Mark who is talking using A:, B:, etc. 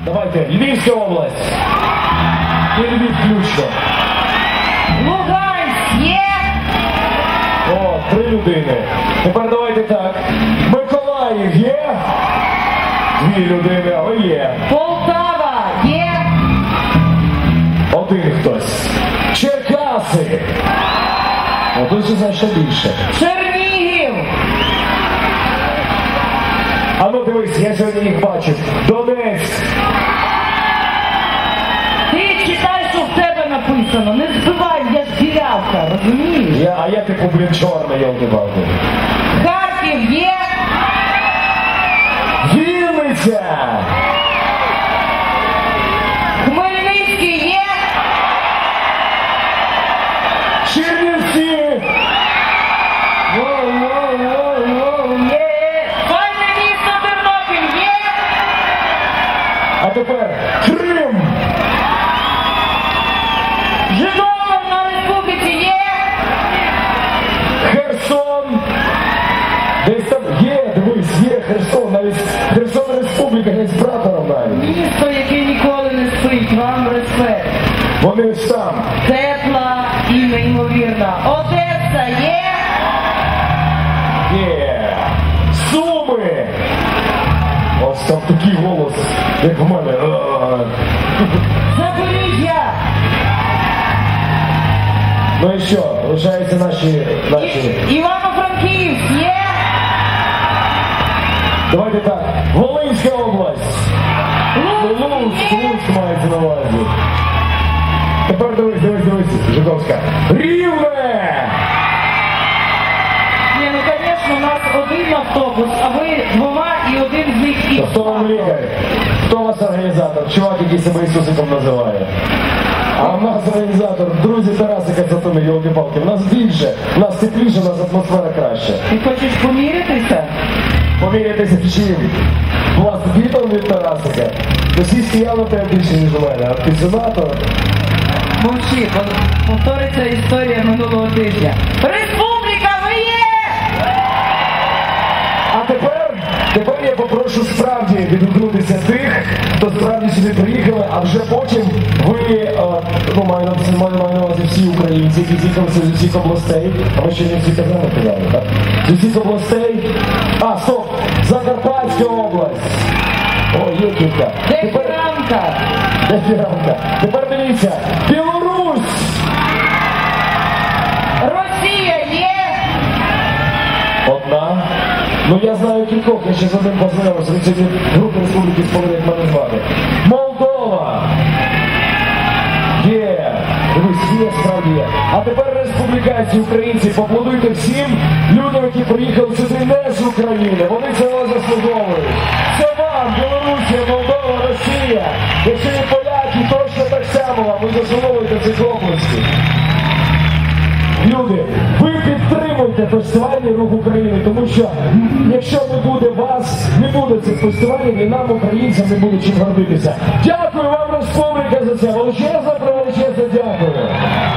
A: Давайте, Львівська область. І Львів включно.
B: Луганськ є?
A: О, 3 людини. Тепер давайте так. Миколаїв є? 2 людини, але є.
B: Полтава є?
A: 1 хтось. Черкаси. О, тут же значно більше.
B: Чернігів?
A: А ну дивись, я сьогодні їх бачу. Донецьк.
B: Ти читай, що в тебе написано. Не збивай, я ж білявка, розумієш?
A: А я типу, блін, чорний, йолки-палки.
B: Харків є?
A: Вінниця!
B: Хмельницький є?
A: Чернівці!
B: Є! Файне місто Тернопіль є?
A: А тепер Крим!
B: Житомир на Республіці є?
A: Херсон! Десь там є, дивись, є Херсон, навіть Херсон Республіка, є з прапором навіть.
B: Місто, яке ніколи не спить, вам респект.
A: Вони ж там.
B: Тепла і неймовірна. Одеса є?
A: Є. Суми! Ось там такий голос, як в мене.
B: Запоріжжя?
A: Ну і що, лишаються наші...
B: Івано-Франківськ є?
A: Давайте так, Волинська область. Луцьк мається на увазі. Тепер дивись, Житомирська. Рівне!
B: Ні, ну, звісно, у нас один автобус, а ви 2 і один з них із.
A: Хто вам лікар? Хто у вас організатор? Чувак, який себе Ісусиком називає. А в нас організатор, друзі Тарасика Цатуни, йолки-палки. В нас більше, в нас тепліше, в нас атмосфера краще.
B: Ти хочеш помірятися?
A: Помірятися чим? У вас бітом від Тарасика. Російський явно тебе більше, ніж у мене. А пісюнатор?
B: Мовчи, бо повториться історія минулого тижня. Республіка, ви є!
A: А тепер я попрошу справді відгукнутися тих, хто справді сюди приїхали, а вже потім ви, маю на увазі всі українці, які з'їхалися з усіх областей, а ми ще не всі казали, так? З усіх областей, стоп, Закарпатська область. О, є кілька.
B: Де Фіранка?
A: Де Фіранка? Тепер дивіться, Білорусь!
B: Росія є?
A: Одна. Ну я знаю кількох, я ще з одним познайомився, він сьогодні групи республіки сповідає, як мене звати. Молдова! Є! Дивись, є, справді є. А тепер республіканці, українці, поаплодуйте всім людям, які приїхали сюди не з України. Вони цього заслуговують. Це вам, Білорусія, Молдова, Росія. Якщо є поляки, точно так само вам. Ви заслуговуєте цих областей. Люди, ви підтримуйте фестивальний рух України, тому що якщо не буде вас, не буде цих фестивалів, і нам, українцям, не буде чим гордитися. Дякую вам, республіка, за це. Величезне, величезне дякую.